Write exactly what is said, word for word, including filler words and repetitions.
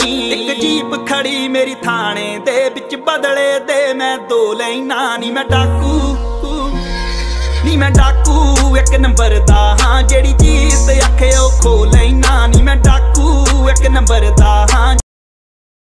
एक जीप खड़ी मेरी थाने दे बिच बदले दे मैं दो लैना नी मैं डाकू नी मैं डाकू एक नंबर दा हाँ जेड़ी चीज आखे ओ खो लैना नी मैं डाकू एक नंबर दा हाँ